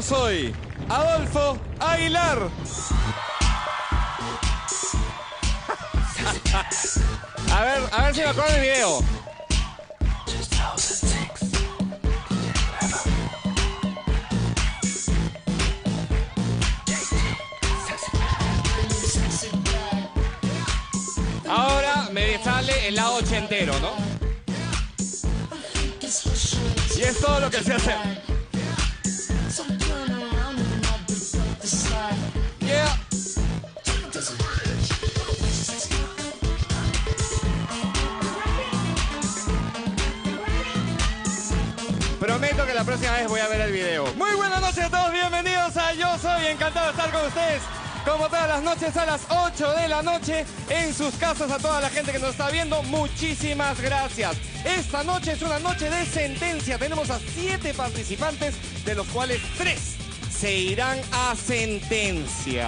Yo soy Adolfo Aguilar. A ver si me acuerdo del video. Ahora me sale el lado ochentero, ¿no? Y es todo lo que sé hacer. Yeah. Prometo que la próxima vez voy a ver el video. Muy buenas noches a todos, bienvenidos a Yo Soy, encantado de estar con ustedes. Como todas las noches a las 8 de la noche en sus casas, a toda la gente que nos está viendo, muchísimas gracias. Esta noche es una noche de sentencia. Tenemos a 7 participantes, de los cuales 3 se irán a sentencia.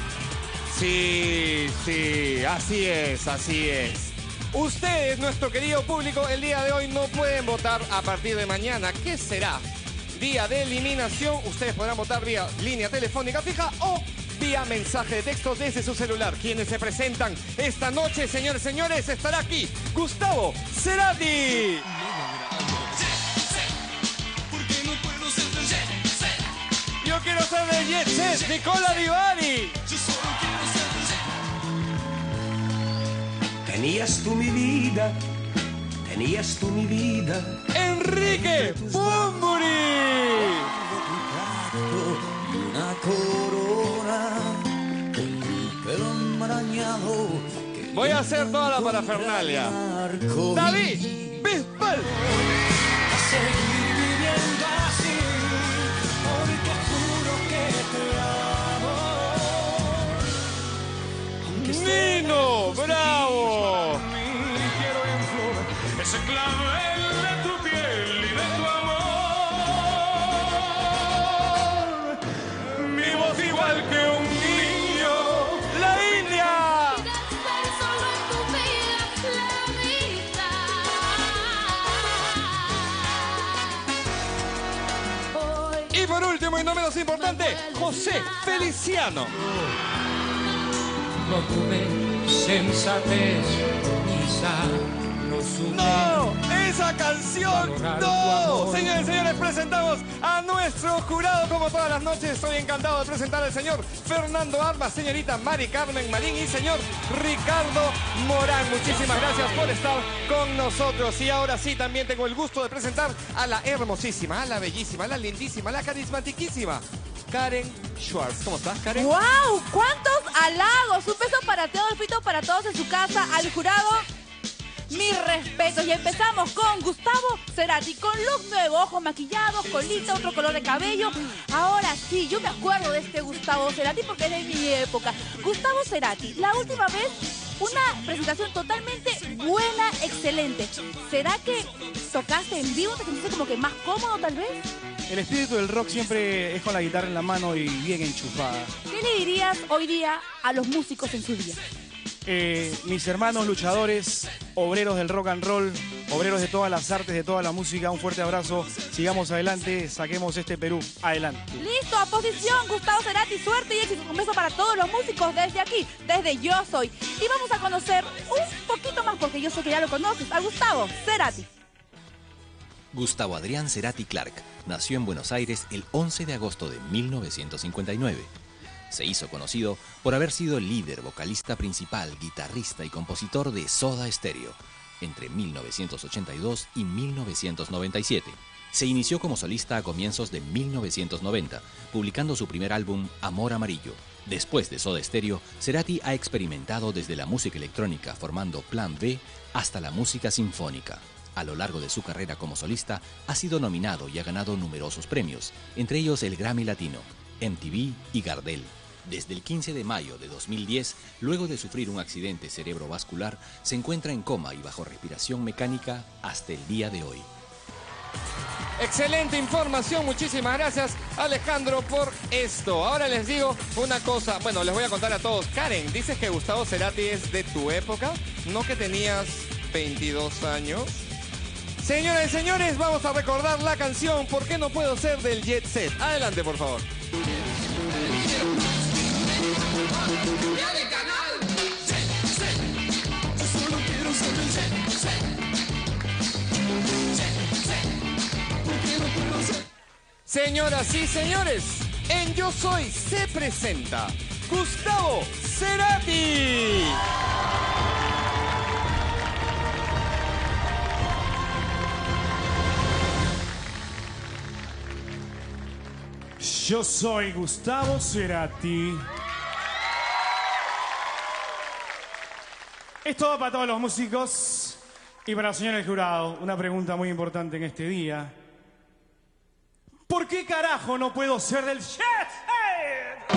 Sí, así es, así es. Ustedes, nuestro querido público, el día de hoy no pueden votar a partir de mañana. ¿Qué será? Día de eliminación. Ustedes podrán votar vía línea telefónica fija o vía mensaje de texto desde su celular. Quienes se presentan esta noche, señores, señores, estará aquí Gustavo Cerati. Yo quiero ser de Jet Set, Nicola Di Bari. Tenías tú mi vida, tenías tú mi vida. Enrique Bunbury. Una corona con tu pelo enmarañado. Voy a hacer toda la parafernalia. David Bisbal. A seguir viviendo así, porque juro que te amo. Nino Bravo. Quiero en flor ese clavel de tu piel y de tu amor. Mi voz igual que un niño. La India. Y por último y no menos importante, José Feliciano. No tuve sensatez, quizá no supe. ¡No! ¡Esa canción! ¡No! Señores y señores, presentamos a nuestro jurado. Como todas las noches, estoy encantado de presentar al señor Fernando Armas, señorita Mari Carmen Marín y señor Ricardo Morán. Muchísimas gracias por estar con nosotros. Y ahora sí, también tengo el gusto de presentar a la hermosísima, a la bellísima, a la lindísima, a la carismatiquísima Karen Schwartz. ¿Cómo estás, Karen? ¡Wow! ¡Cuántos halagos! Un beso para ti, Adolfito, para todos en su casa, al jurado. Mis respetos. Y empezamos con Gustavo Cerati, con look nuevo, ojos maquillados, colita, otro color de cabello. Ahora sí, yo me acuerdo de este Gustavo Cerati porque es de mi época. Gustavo Cerati, la última vez, una presentación totalmente buena, excelente. ¿Será que tocaste en vivo? ¿Te sentiste como que más cómodo, tal vez? El espíritu del rock siempre es con la guitarra en la mano y bien enchufada. ¿Qué le dirías hoy día a los músicos en su día? Mis hermanos luchadores, obreros del rock and roll, obreros de todas las artes, de toda la música, un fuerte abrazo. Sigamos adelante, saquemos este Perú adelante. Listo, a posición, Gustavo Cerati, suerte y éxito. Un beso para todos los músicos desde aquí, desde Yo Soy. Y vamos a conocer un poquito más, porque yo sé que ya lo conoces, a Gustavo Cerati. Gustavo Adrián Cerati Clark nació en Buenos Aires el 11 de agosto de 1959. Se hizo conocido por haber sido el líder, vocalista principal, guitarrista y compositor de Soda Stereo entre 1982 y 1997. Se inició como solista a comienzos de 1990, publicando su primer álbum Amor Amarillo. Después de Soda Stereo, Cerati ha experimentado desde la música electrónica formando Plan B hasta la música sinfónica. A lo largo de su carrera como solista, ha sido nominado y ha ganado numerosos premios, entre ellos el Grammy Latino, MTV y Gardel. Desde el 15 de mayo de 2010, luego de sufrir un accidente cerebrovascular, se encuentra en coma y bajo respiración mecánica hasta el día de hoy. Excelente información, muchísimas gracias Alejandro por esto. Ahora les digo una cosa, bueno, les voy a contar a todos. Karen, dices que Gustavo Cerati es de tu época, ¿no que tenías 22 años? Señoras y señores, vamos a recordar la canción ¿Por qué no puedo ser del Jet Set? Adelante, por favor. Señoras y señores, en Yo Soy se presenta Gustavo Cerati. Yo soy Gustavo Cerati. Esto va para todos los músicos y para los señores del jurado. Una pregunta muy importante en este día. ¿Por qué carajo no puedo ser del Jet Set?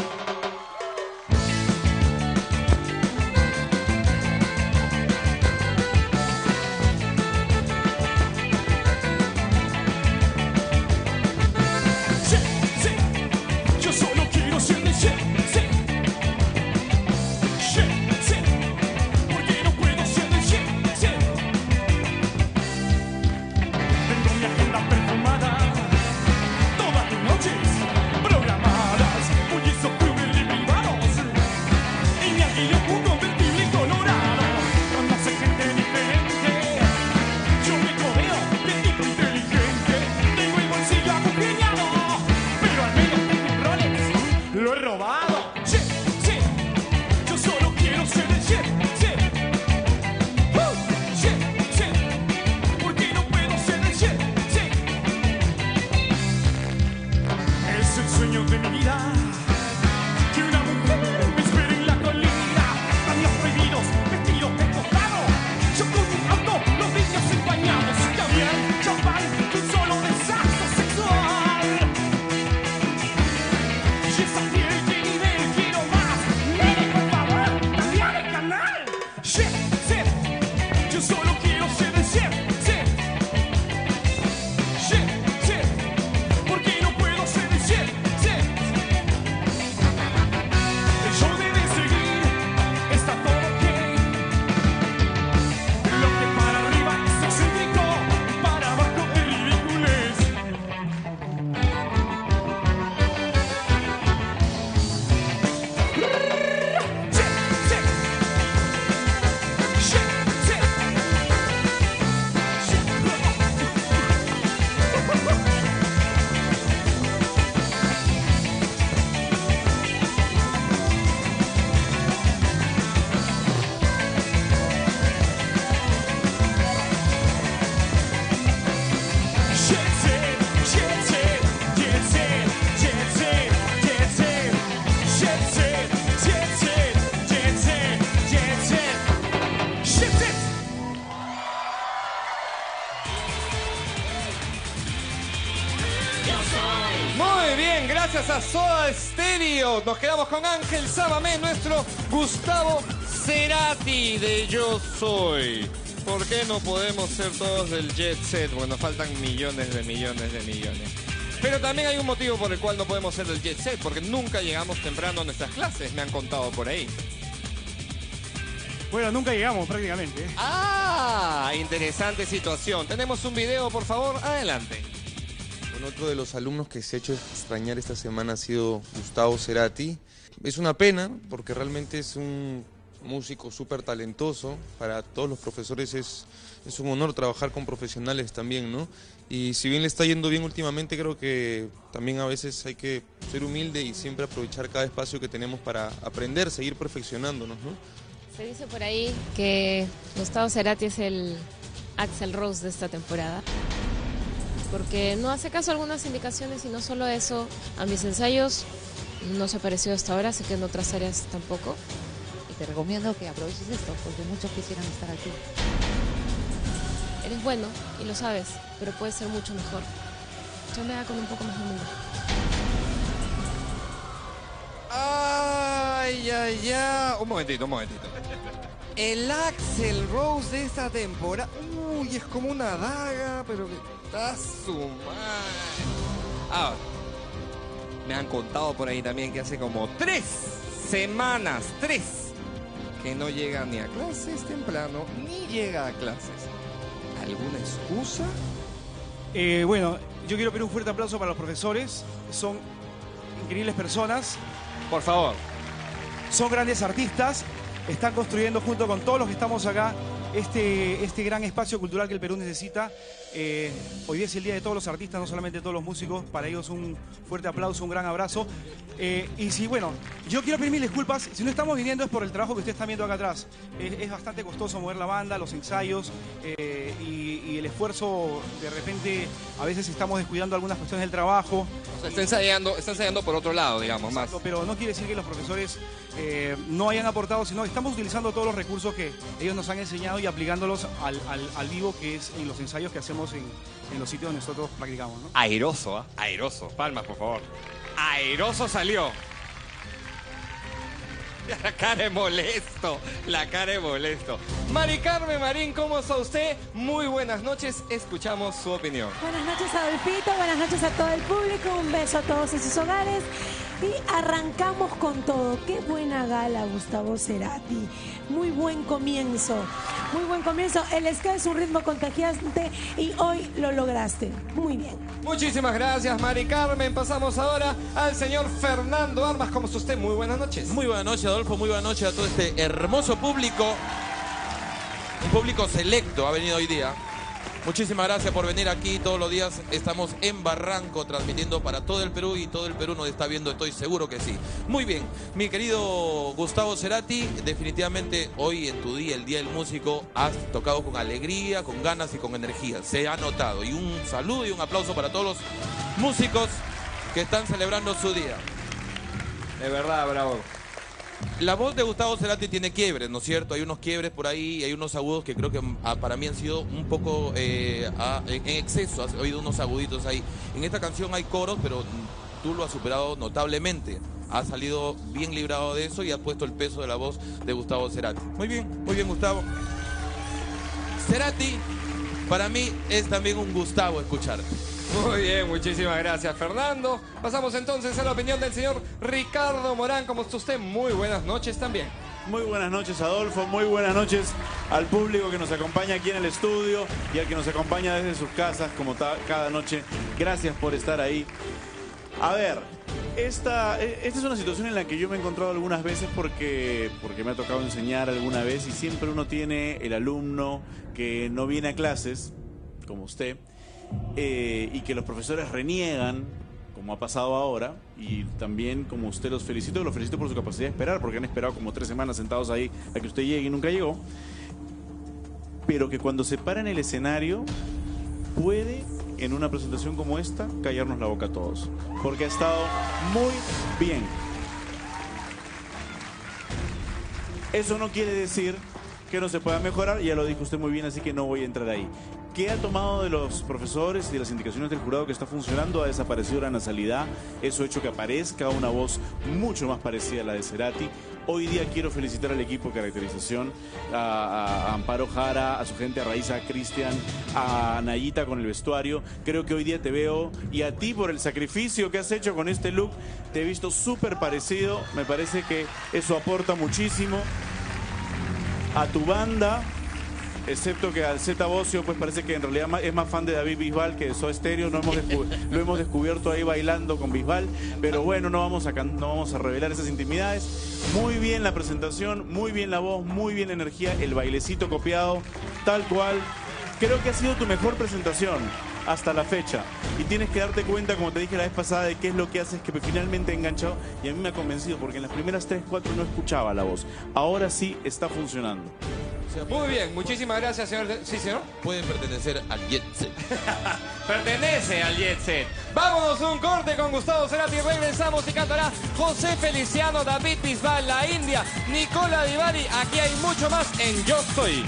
Gracias a Soda Stereo. Nos quedamos con Ángel Sabamé, nuestro Gustavo Cerati de Yo Soy. ¿Por qué no podemos ser todos del Jet Set? Bueno, faltan millones de millones de millones. Pero también hay un motivo por el cual no podemos ser del Jet Set, porque nunca llegamos temprano a nuestras clases, me han contado por ahí. Bueno, nunca llegamos prácticamente. Ah, interesante situación. Tenemos un video, por favor, adelante. Bueno, otro de los alumnos que se ha hecho extrañar esta semana ha sido Gustavo Cerati. Es una pena porque realmente es un músico súper talentoso. Para todos los profesores es un honor trabajar con profesionales también, ¿no? Y si bien le está yendo bien últimamente, creo que también a veces hay que ser humilde y siempre aprovechar cada espacio que tenemos para aprender, seguir perfeccionándonos, ¿no? Se dice por ahí que Gustavo Cerati es el Axl Rose de esta temporada, porque no hace caso a algunas indicaciones y no solo eso, a mis ensayos no se ha parecido hasta ahora, así que en otras áreas tampoco. Y te recomiendo que aproveches esto, porque muchos quisieran estar aquí. Eres bueno y lo sabes, pero puedes ser mucho mejor. Chambea con un poco más de humildad. Ay, ay, ay. Un momentito. El Axl Rose de esta temporada. Uy, es como una daga, pero que está su madre. Ahora, me han contado por ahí también que hace como 3 semanas, que no llega ni a clases temprano, ni llega a clases. ¿Alguna excusa? Bueno, yo quiero pedir un fuerte aplauso para los profesores. Son increíbles personas. Por favor. Son grandes artistas. Están construyendo junto con todos los que estamos acá este gran espacio cultural que el Perú necesita. Hoy día es el día de todos los artistas, no solamente de todos los músicos. Para ellos un fuerte aplauso, un gran abrazo. Y si, bueno, yo quiero pedir mil disculpas. Si no estamos viniendo es por el trabajo que ustedes están viendo acá atrás. Es bastante costoso mover la banda, los ensayos y el esfuerzo. De repente, a veces estamos descuidando algunas cuestiones del trabajo. O sea, está ensayando por otro lado, digamos, Exacto, más. pero no quiere decir que los profesores no hayan aportado, sino estamos utilizando todos los recursos que ellos nos han enseñado y aplicándolos al vivo, que es en los ensayos que hacemos en los sitios donde nosotros practicamos, ¿no? Airoso, ¿eh? Airoso. Palmas, por favor. Airoso salió. La cara de molesto. La cara de molesto. Mari Carmen Marín, ¿cómo está usted? Muy buenas noches. Escuchamos su opinión. Buenas noches, Adolfito. Buenas noches a todo el público. Un beso a todos en sus hogares. Y arrancamos con todo. Qué buena gala, Gustavo Cerati. Muy buen comienzo. Muy buen comienzo. El ska es un ritmo contagiante y hoy lo lograste. Muy bien. Muchísimas gracias, Mari Carmen. Pasamos ahora al señor Fernando Armas. ¿Cómo está usted? Muy buenas noches. Muy buenas noches, Adolfo. Muy buenas noches a todo este hermoso público. Un público selecto ha venido hoy día. Muchísimas gracias por venir aquí todos los días. Estamos en Barranco transmitiendo para todo el Perú y todo el Perú nos está viendo, estoy seguro que sí. Muy bien, mi querido Gustavo Cerati, definitivamente hoy en tu día, el Día del Músico, has tocado con alegría, con ganas y con energía. Se ha notado. Y un saludo y un aplauso para todos los músicos que están celebrando su día. De verdad, bravo. La voz de Gustavo Cerati tiene quiebres, ¿no es cierto? Hay unos quiebres por ahí y hay unos agudos que creo que para mí han sido un poco en exceso. Has oído unos aguditos ahí. En esta canción hay coros, pero tú lo has superado notablemente. Has salido bien librado de eso y has puesto el peso de la voz de Gustavo Cerati. Muy bien, Gustavo. Cerati, para mí es también un Gustavo escuchar. Muy bien, muchísimas gracias, Fernando. Pasamos entonces a la opinión del señor Ricardo Morán. ¿Cómo está usted? Muy buenas noches también. Muy buenas noches, Adolfo. Muy buenas noches al público que nos acompaña aquí en el estudio y al que nos acompaña desde sus casas, como cada noche. Gracias por estar ahí. A ver, esta es una situación en la que yo me he encontrado algunas veces porque me ha tocado enseñar alguna vez y siempre uno tiene el alumno que no viene a clases, como usted, y que los profesores reniegan, como ha pasado ahora, y también como usted los felicito por su capacidad de esperar, porque han esperado como 3 semanas sentados ahí a que usted llegue y nunca llegó, pero que cuando se para en el escenario puede, en una presentación como esta, callarnos la boca a todos, porque ha estado muy bien. Eso no quiere decir que no se pueda mejorar, ya lo dijo usted muy bien, así que no voy a entrar ahí. ¿Qué ha tomado de los profesores y de las indicaciones del jurado que está funcionando? Ha desaparecido la nasalidad, eso ha hecho que aparezca una voz mucho más parecida a la de Cerati. Hoy día quiero felicitar al equipo de caracterización, a Amparo Jara, a su gente, a Raiza, a Cristian, a Nayita con el vestuario. Creo que hoy día te veo, y a ti por el sacrificio que has hecho con este look, te he visto súper parecido, me parece que eso aporta muchísimo a tu banda. Excepto que al Zeta Bocio, pues parece que en realidad es más fan de David Bisbal que de Soda Stereo. Lo hemos descubierto ahí bailando con Bisbal. Pero bueno, no vamos a revelar esas intimidades. Muy bien la presentación, muy bien la voz, muy bien la energía, el bailecito copiado, tal cual. Creo que ha sido tu mejor presentación hasta la fecha. Y tienes que darte cuenta, como te dije la vez pasada, de qué es lo que haces que finalmente ha enganchado. Y a mí me ha convencido, porque en las primeras 3, 4 no escuchaba la voz. Ahora sí está funcionando. Muy bien, muchísimas gracias, señor. ¿Sí, señor? Pueden pertenecer al Jet Set. Pertenece al Jet Set. Vámonos a un corte con Gustavo Cerati. Regresamos y cantará José Feliciano, David Bisbal, La India, Nicola Di Bari. Aquí hay mucho más en Yo Soy.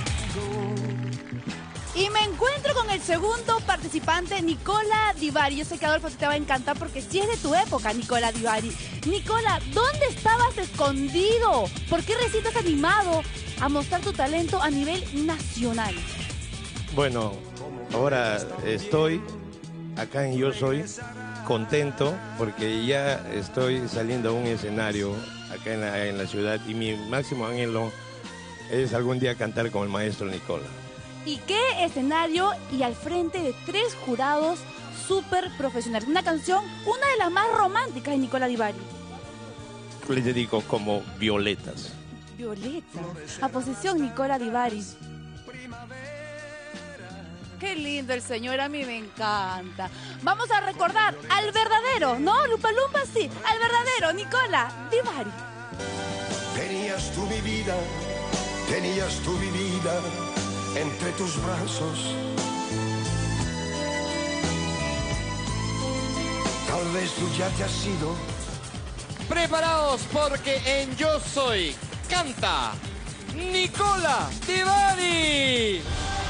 Y me encuentro con el segundo participante, Nicola Di Bari. Yo sé que Adolfo te va a encantar porque sí es de tu época, Nicola Di Bari. Nicola, ¿dónde estabas escondido? ¿Por qué recién estás animado a mostrar tu talento a nivel nacional? Bueno, ahora estoy acá en Yo Soy, contento porque ya estoy saliendo a un escenario acá en la ciudad y mi máximo anhelo es algún día cantar con el maestro Nicola. ¿Y qué escenario? Y al frente de 3 jurados súper profesionales. Una canción, una de las más románticas de Nicola Di Bari. Le dedico como Violetas. Violeta. A posición Nicola Di Bari. Qué lindo el señor, a mí me encanta. Vamos a recordar al verdadero, ¿no? Lupa Lumpa, sí, al verdadero Nicola Di Bari. Tenías tú mi vida entre tus brazos. Tal vez tú ya te has ido. Preparados porque en Yo Soy canta Nicola Di Bari.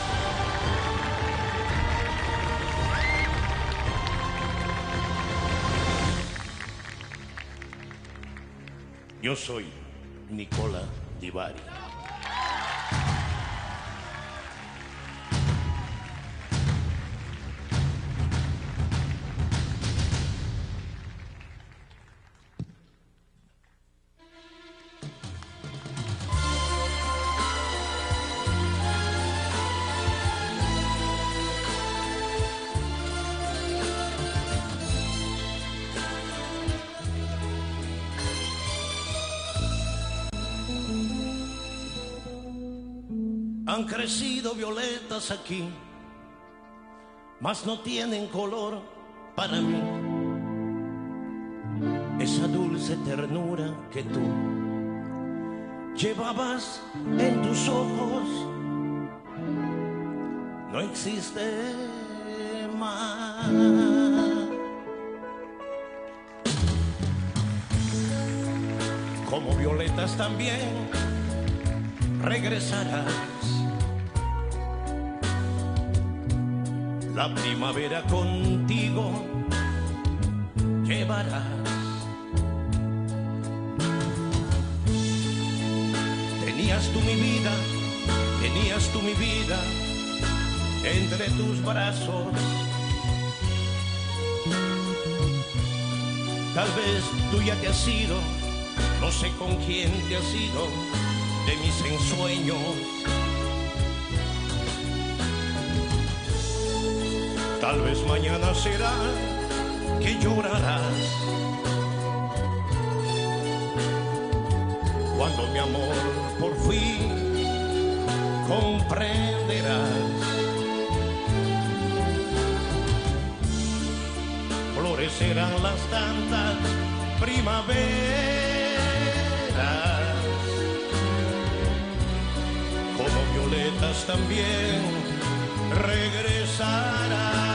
Yo soy Nicola Di Bari. Han crecido violetas aquí, mas no tienen color para mí. Esa dulce ternura que tú llevabas en tus ojos no existe más. Como violetas también regresarás. La primavera contigo llevarás. Tenías tú mi vida entre tus brazos. Tal vez tú ya te has ido, no sé con quién te has ido de mis ensueños. Tal vez mañana será que llorarás cuando mi amor por fin comprenderás. Florecerán las tantas primaveras como violetas también regresarán.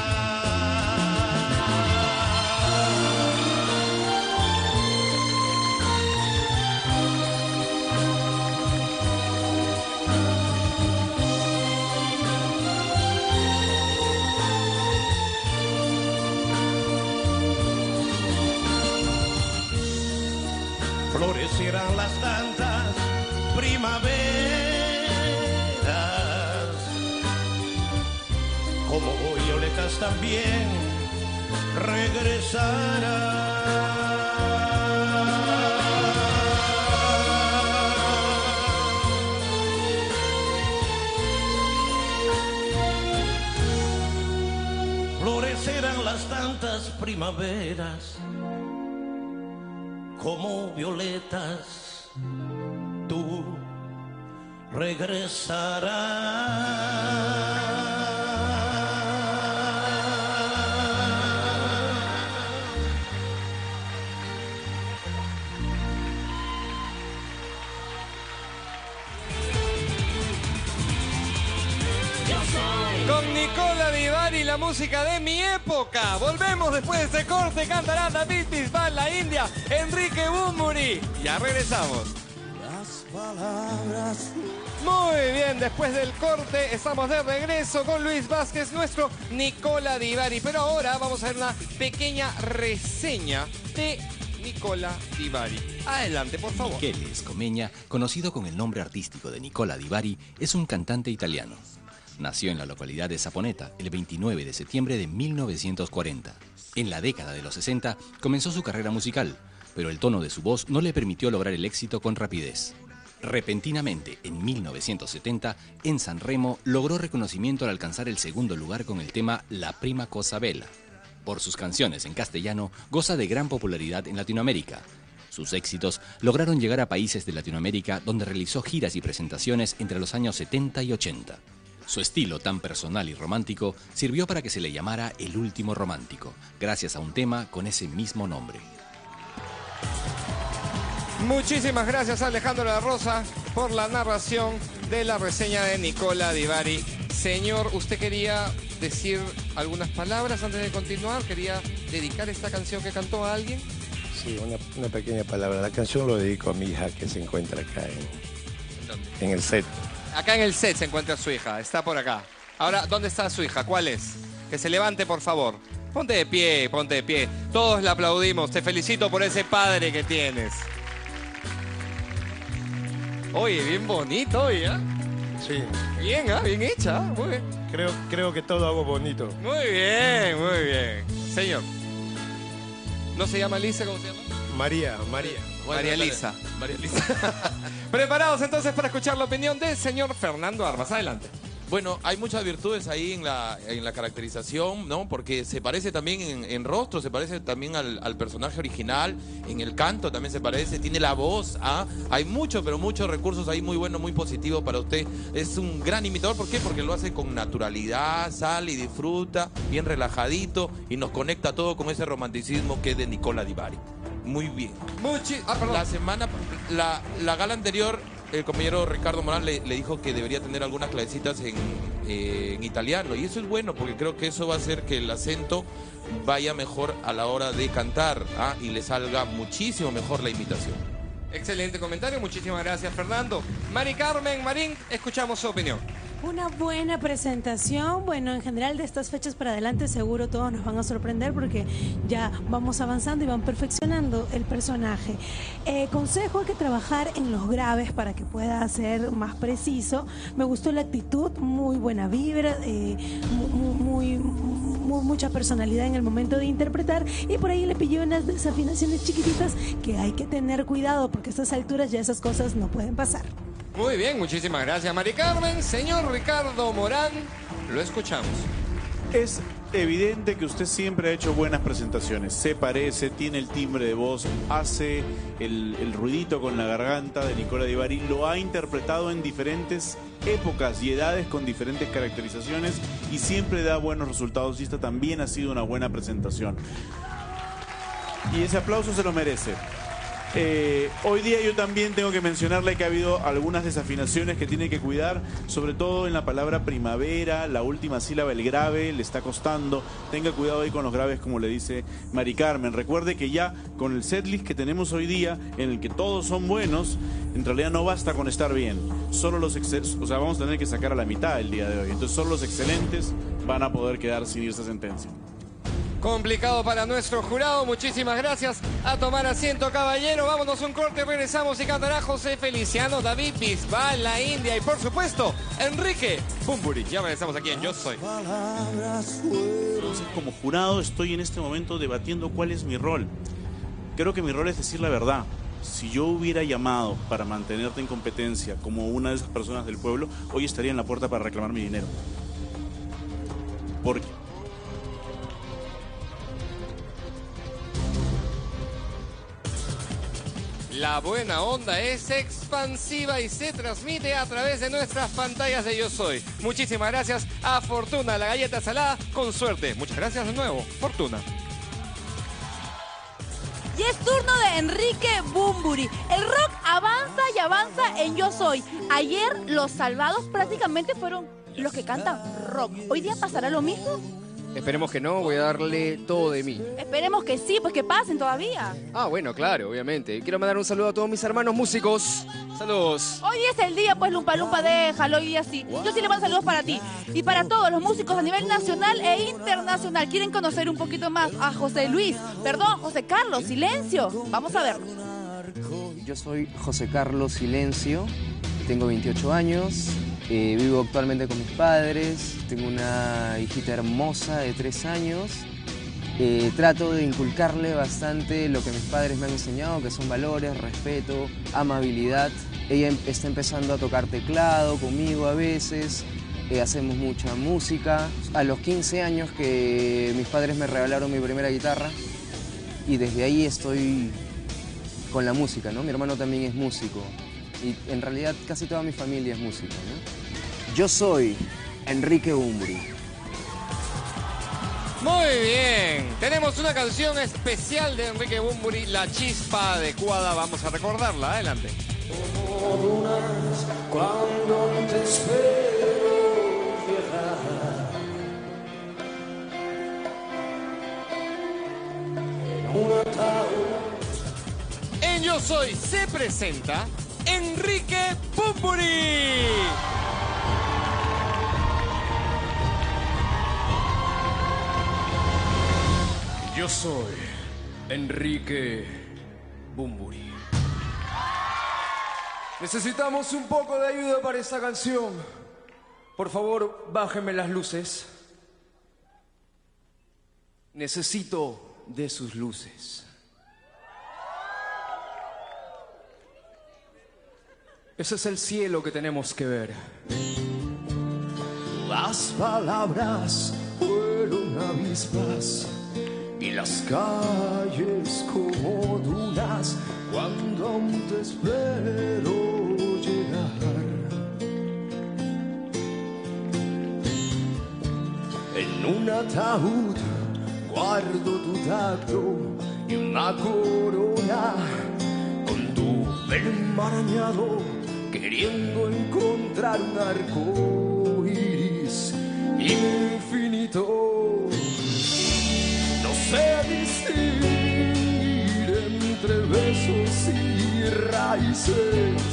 Florecerán las tantas primaveras como violetas también regresarán. Florecerán las tantas primaveras como violetas, tú regresarás. Con Nicola Di Bari, la música de mi época. Volvemos después de este corte. Cantarán David Bisbal, La India, Enrique Bunbury. Ya regresamos. Las palabras. Muy bien, después del corte estamos de regreso con Luis Vázquez, nuestro Nicola Di Bari. Pero ahora vamos a ver una pequeña reseña de Nicola Di Bari. Adelante, por favor. Michele Scomeña, conocido con el nombre artístico de Nicola Di Bari, es un cantante italiano. Nació en la localidad de Saponeta el 29 de septiembre de 1940. En la década de los 60 comenzó su carrera musical, pero el tono de su voz no le permitió lograr el éxito con rapidez. Repentinamente, en 1970, en San Remo logró reconocimiento al alcanzar el segundo lugar con el tema La prima cosa bella. Por sus canciones en castellano, goza de gran popularidad en Latinoamérica. Sus éxitos lograron llegar a países de Latinoamérica donde realizó giras y presentaciones entre los años 70 y 80. Su estilo tan personal y romántico sirvió para que se le llamara el último romántico, gracias a un tema con ese mismo nombre. Muchísimas gracias a Alejandro La Rosa por la narración de la reseña de Nicola Di Bari. Señor, ¿usted quería decir algunas palabras antes de continuar? ¿Quería dedicar esta canción que cantó a alguien? Sí, una pequeña palabra. La canción lo dedico a mi hija que se encuentra acá en el set. Acá en el set se encuentra su hija, está por acá. Ahora, ¿dónde está su hija? ¿Cuál es? Que se levante, por favor. Ponte de pie, ponte de pie. Todos la aplaudimos. Te felicito por ese padre que tienes. Oye, bien bonito hoy, ¿eh? Sí. Bien, ¿eh? Bien hecha, muy bien. Creo que todo hago bonito. Muy bien, muy bien. Señor. ¿No se llama Lisa? ¿Cómo se llama? María. María Lisa. Preparados entonces para escuchar la opinión del señor Fernando Armas. Adelante. Bueno, hay muchas virtudes ahí en la caracterización, ¿no? Porque se parece también en rostro, se parece también al personaje original, en el canto también se parece, tiene la voz, ¿ah? Hay muchos, pero muchos recursos ahí muy buenos, muy positivos para usted. Es un gran imitador, ¿por qué? Porque lo hace con naturalidad, sale y disfruta, bien relajadito y nos conecta todo con ese romanticismo que es de Nicola Di Bari. Muy bien. La gala anterior, el compañero Ricardo Morán le dijo que debería tener algunas clasecitas en italiano. Y eso es bueno, porque creo que eso va a hacer que el acento vaya mejor a la hora de cantar, ¿ah? Y le salga muchísimo mejor la imitación. Excelente comentario, muchísimas gracias, Fernando. Mari Carmen Marín, escuchamos su opinión. Una buena presentación. Bueno, en general de estas fechas para adelante seguro todos nos van a sorprender porque ya vamos avanzando y van perfeccionando el personaje. Consejo, hay que trabajar en los graves para que pueda ser más preciso. Me gustó la actitud, muy buena vibra, mucha personalidad en el momento de interpretar, y por ahí le pillé unas desafinaciones chiquititas que hay que tener cuidado porque a estas alturas ya esas cosas no pueden pasar. Muy bien, muchísimas gracias, Mari Carmen. Señor Ricardo Morán, lo escuchamos. Es evidente que usted siempre ha hecho buenas presentaciones. Se parece, tiene el timbre de voz, hace el ruidito con la garganta de Nicola Di Bari. Lo ha interpretado en diferentes épocas y edades con diferentes caracterizaciones y siempre da buenos resultados. Y esta también ha sido una buena presentación. Y ese aplauso se lo merece. Hoy día yo también tengo que mencionarle que ha habido algunas desafinaciones que tiene que cuidar, sobre todo en la palabra primavera, la última sílaba, el grave, le está costando. Tenga cuidado ahí con los graves, como le dice Mari Carmen. Recuerde que ya con el setlist que tenemos hoy día, en el que todos son buenos, en realidad no basta con estar bien. Solo los vamos a tener que sacar a la mitad el día de hoy. Entonces solo los excelentes van a poder quedar sin irse a sentencia. Complicado para nuestro jurado. Muchísimas gracias. A tomar asiento, caballero. Vámonos un corte, regresamos y cantará José Feliciano, David Bisbal, La India y por supuesto Enrique Bunbury. Ya regresamos aquí en Yo Soy. Entonces, como jurado estoy en este momento debatiendo cuál es mi rol. Creo que mi rol es decir la verdad. Si yo hubiera llamado para mantenerte en competencia como una de esas personas del pueblo, hoy estaría en la puerta para reclamar mi dinero. Porque la buena onda es expansiva y se transmite a través de nuestras pantallas de Yo Soy. Muchísimas gracias a Fortuna, la galleta salada, con suerte. Muchas gracias de nuevo, Fortuna. Y es turno de Enrique Bunbury. El rock avanza y avanza en Yo Soy. Ayer los salvados prácticamente fueron los que cantan rock. ¿Hoy día pasará lo mismo? Esperemos que no, voy a darle todo de mí. Esperemos que sí, pues que pasen todavía. Ah, bueno, claro, obviamente. Quiero mandar un saludo a todos mis hermanos músicos. Saludos. Hoy es el día, pues, Lumpa Lumpa, déjalo, hoy día sí. Yo sí le mando saludos para ti. Y para todos los músicos a nivel nacional e internacional. ¿Quieren conocer un poquito más a José Carlos Silencio? Vamos a verlo. Yo soy José Carlos Silencio, tengo 28 años. Vivo actualmente con mis padres, tengo una hijita hermosa de 3 años Trato de inculcarle bastante lo que mis padres me han enseñado, que son valores, respeto, amabilidad. Ella está empezando a tocar teclado conmigo a veces, hacemos mucha música. A los 15 años que mis padres me regalaron mi primera guitarra y desde ahí estoy con la música, ¿no? Mi hermano también es músico y en realidad casi toda mi familia es músico, ¿no? Yo soy Enrique Bunbury. Muy bien, tenemos una canción especial de Enrique Bunbury, La Chispa Adecuada, vamos a recordarla, adelante. Cuando te espero llegar en un ataúd. En Yo Soy se presenta Enrique Bunbury. Yo soy Enrique Bunbury. Necesitamos un poco de ayuda para esta canción. Por favor, bájenme las luces. Necesito de sus luces. Ese es el cielo que tenemos que ver. Las palabras fueron avispas y las calles como dunas cuando aún te espero llegar. En un ataúd guardo tu tacto y una corona con tu pelo enmarañado queriendo encontrar un arco iris infinito. No sé distinguir entre besos y raíces.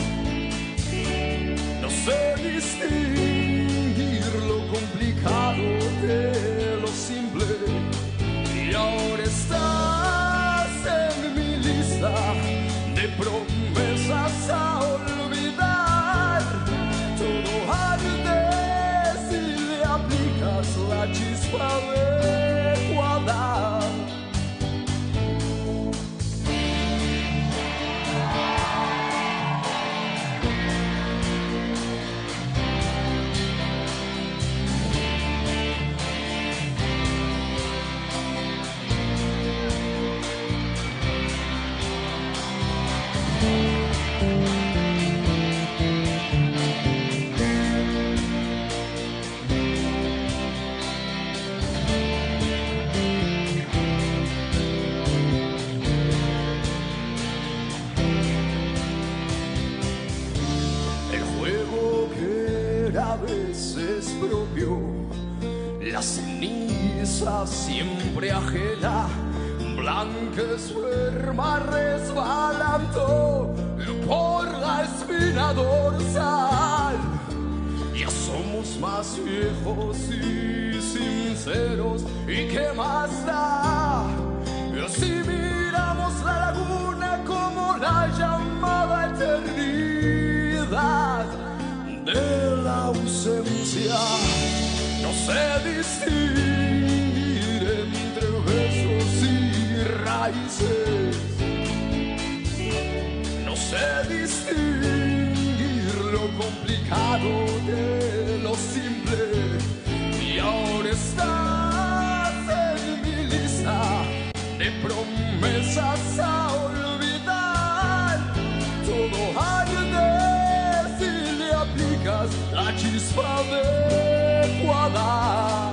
No sé distinguir lo complicado de lo simple. Y ahora estás en mi lista de promesas a olvidar. Todo arde si le aplicas la chispa adecuada. Es propio, la ceniza siempre ajena, blanca esperma resbalando por la espina dorsal. Ya somos más viejos y sinceros, ¿y qué más da? Si miramos la laguna como la llamada eternidad de la ausencia. No sé distinguir entre besos y raíces. No sé distinguir lo complicado de lo simple. Y ahora estás en mi lista de promesas a olvidar. Todo arde si le aplicas la chispa adecuada.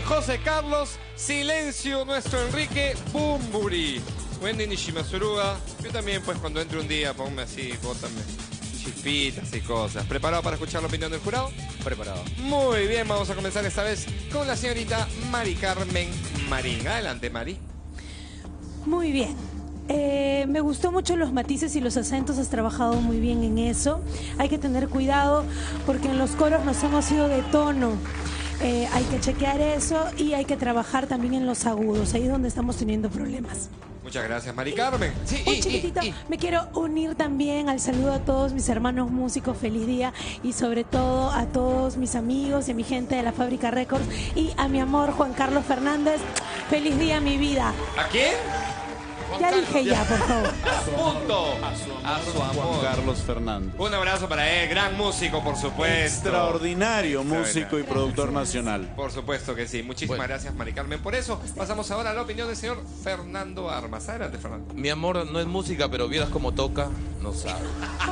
José Carlos. Silencio, nuestro Enrique Bumburi. Wendy Nishimasuruga. Yo también, pues, cuando entre un día, ponme así, bótame chispitas y cosas. ¿Preparado para escuchar la opinión del jurado? Preparado. Muy bien, vamos a comenzar esta vez con la señorita Mari Carmen Marín. Adelante, Mari. Muy bien. Me gustó mucho los matices y los acentos, has trabajado muy bien en eso. Hay que tener cuidado porque en los coros nos hemos ido de tono. Hay que chequear eso y hay que trabajar también en los agudos, ahí es donde estamos teniendo problemas. Muchas gracias, Mari Carmen. Sí, Un chiquitito, me quiero unir también al saludo a todos mis hermanos músicos, feliz día, y sobre todo a todos mis amigos y a mi gente de la Fábrica Records y a mi amor Juan Carlos Fernández, feliz día mi vida. ¿A quién? Ya dije ya, por favor. Punto. A su amor. Juan Carlos Fernández. Un abrazo para él, gran músico, por supuesto. Extraordinario músico y productor nacional. Por supuesto que sí. Muchísimas gracias, Mari Carmen, por eso. Pasamos ahora a la opinión del señor Fernando Armas. Adelante, Fernando. Mi amor, no es música, pero vieras cómo toca, no sabe.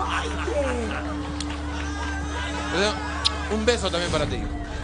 Un beso también para ti.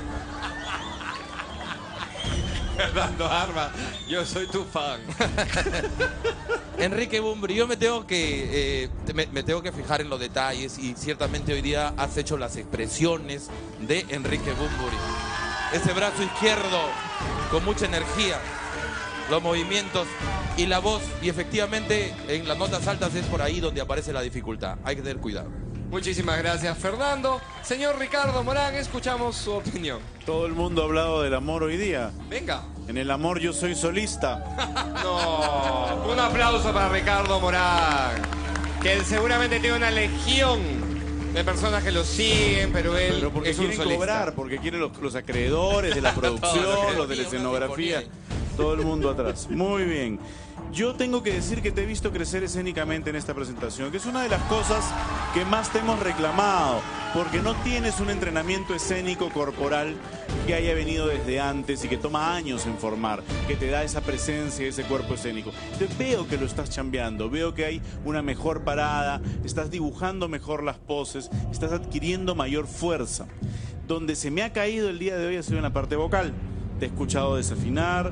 Fernando Armas, yo soy tu fan. Enrique Bumburi, yo me tengo que fijar en los detalles y ciertamente hoy día has hecho las expresiones de Enrique Bumburi. Ese brazo izquierdo con mucha energía, los movimientos y la voz, y efectivamente en las notas altas es por ahí donde aparece la dificultad. Hay que tener cuidado. Muchísimas gracias, Fernando. Señor Ricardo Morán, escuchamos su opinión. Todo el mundo ha hablado del amor hoy día. Venga. En el amor yo soy solista. No. Un aplauso para Ricardo Morán, que seguramente tiene una legión de personas que lo siguen, pero él porque es un quieren solista. cobrar, porque quieren los acreedores de la producción, los de la escenografía, todo el mundo atrás. Muy bien. Yo tengo que decir que te he visto crecer escénicamente en esta presentación, que es una de las cosas que más te hemos reclamado, porque no tienes un entrenamiento escénico corporal que haya venido desde antes y que toma años en formar, que te da esa presencia, ese cuerpo escénico. Te veo que lo estás chambeando, veo que hay una mejor parada, estás dibujando mejor las poses, estás adquiriendo mayor fuerza. Donde se me ha caído el día de hoy ha sido en la parte vocal. Te he escuchado desafinar,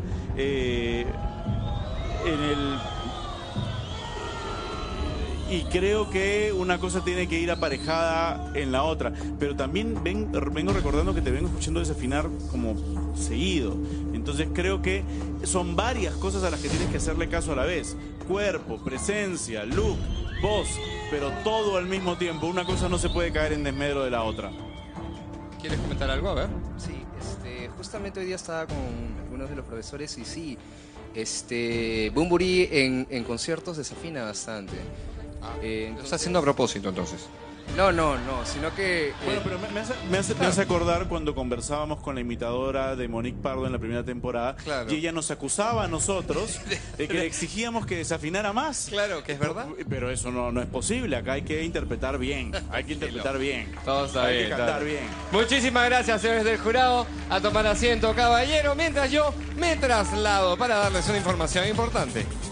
y creo que una cosa tiene que ir aparejada en la otra, pero también vengo recordando que te vengo escuchando desafinar como seguido, entonces creo que son varias cosas a las que tienes que hacerle caso a la vez: cuerpo, presencia, look, voz, pero todo al mismo tiempo. Una cosa no se puede caer en desmedro de la otra. ¿Quieres comentar algo? A ver. Sí, justamente hoy día estaba con algunos de los profesores y sí, Bumburi en conciertos desafina bastante. Lo está haciendo a propósito, entonces. No, sino que... Bueno, pero me hace acordar cuando conversábamos con la imitadora de Monique Pardo en la primera temporada, claro, y ella nos acusaba a nosotros de que le exigíamos que desafinara más. Claro, que es verdad. Pero eso no es posible, acá hay que interpretar bien, hay que interpretar bien. Todo está bien, hay que cantar claro. bien. Muchísimas gracias, señores del jurado. A tomar asiento, caballero, mientras yo me traslado para darles una información importante.